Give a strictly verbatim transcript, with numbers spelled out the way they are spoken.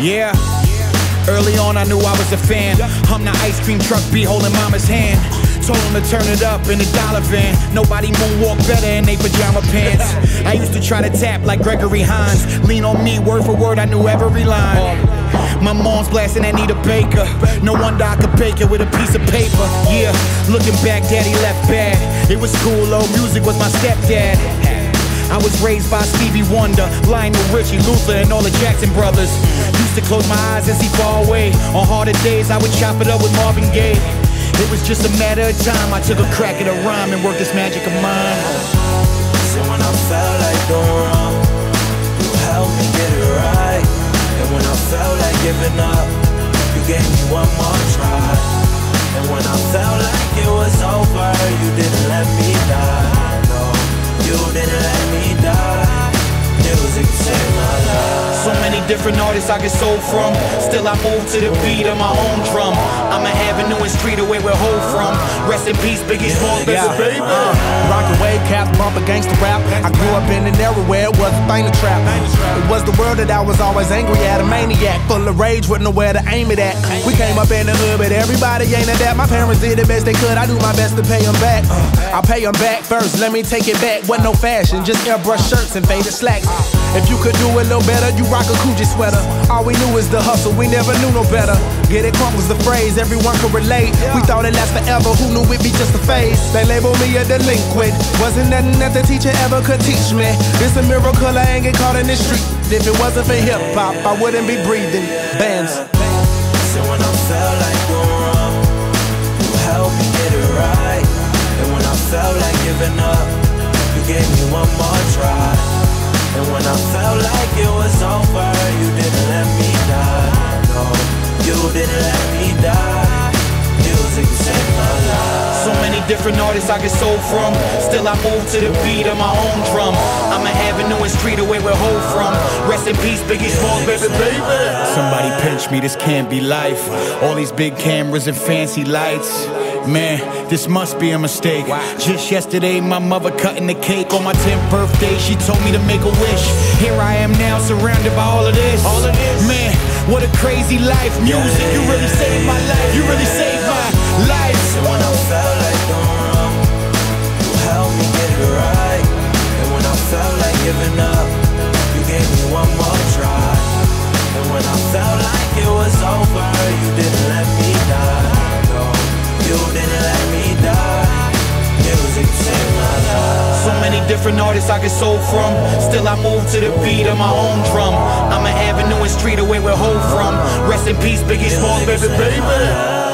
Yeah. Early on I knew I was a fan. I'm the ice cream truck, be holding mama's hand. Told him to turn it up in a dollar van. Nobody moonwalk better in they pajama pants. I used to try to tap like Gregory Hines. Lean on me, word for word, I knew every line. My mom's blasting Anita Baker. No wonder I could bake it with a piece of paper. Yeah, looking back, daddy left bad. It was cool, though, music was my stepdad. I was raised by Stevie Wonder, Lionel Richie, Luther, and all the Jackson brothers. Used to close my eyes and see far away. On harder days, I would chop it up with Marvin Gaye. It was just a matter of time. I took a crack at a rhyme and worked this magic of mine. So when I felt like doing wrong, you helped me get it right. And when I felt like giving up, you gave me one more try. And when I felt like it was over, you didn't let me die. No, you didn't let me die. Music saved my life. So many different artists I get sold from. Still I move to the beat of my own drum. I'm an avenue and street away where Hove from. Rest in peace, Biggie Smalls, yeah. baby. Uh, Rockin' wave caps, bumpin' gangsta rap. I grew up in an era where it was a thing to trap. It was the world that I was always angry at. A maniac, full of rage, with nowhere to aim it at. We came up in the hood, but everybody ain't at that. My parents did the best they could. I do my best to pay them back. I'll pay them back first. Let me take it back. Wasn't no fashion, just airbrush shirts and faded slacks. If you could do it a little better, you rock a Coogee sweater. All we knew is the hustle, we never knew no better. Get it crunk was the phrase, everyone could relate. We thought it last forever, who knew it'd be just a phase? They labeled me a delinquent. Wasn't nothing that the teacher ever could teach me. It's a miracle I ain't get caught in the street. If it wasn't for hip-hop, I wouldn't be breathing. Bands. So when I felt like doing wrong, you helped me get it right. And when I felt like giving up, you gave me one more try. And when I felt like it was over, you didn't let me die. No, you didn't let me die. Music saved my life. So many different artists I get sold from. Still I move to the beat of my own drum. I'm an avenue and street away where Hove from. Rest in peace, Biggie Smalls, baby, baby. Somebody pinch me, this can't be life. All these big cameras and fancy lights. Man, this must be a mistake. Just yesterday, my mother cutting the cake. On my tenth birthday, she told me to make a wish. Here I am now, surrounded by all of this. All of this. Man, what a crazy life. Music, you really saved my life. You really saved my life. So when I felt like doing wrong, you helped me get it right. And when I felt like giving up, you gave me one more try. And when I felt like it was over, you didn't let me die. No, you didn't let me die. Music saved my life. So many different artists I get sold from. Still I move to the beat of my own drum. I'm an avenue and street away where Hove from. Rest in peace, Biggie Smalls, baby, baby.